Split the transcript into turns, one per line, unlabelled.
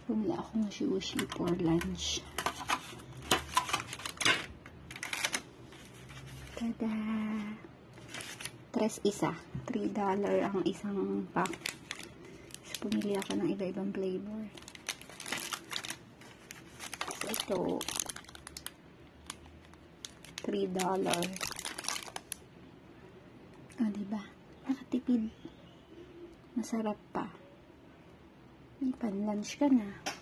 Bumili ako ng sushi for lunch. Tada! Tres isa. $3 ang isang pack. So, pumili ako ng iba-ibang flavor. So, ito. $3. O, diba? Nakatipid. Masarap pa. May pan-lunch ka na.